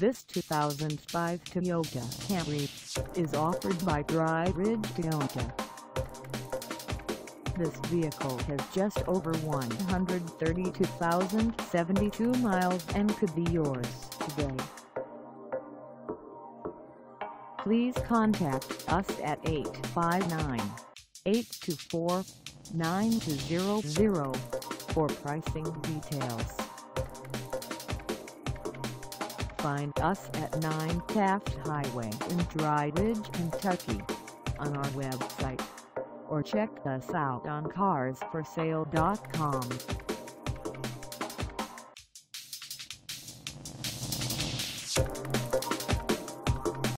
This 2005 Toyota Camry is offered by Dry Ridge Toyota. This vehicle has just over 132,072 miles and could be yours today. Please contact us at 859-824-9200 for pricing details. Find us at 9 Taft Highway in Dry Ridge, Kentucky on our website, or check us out on carsforsale.com.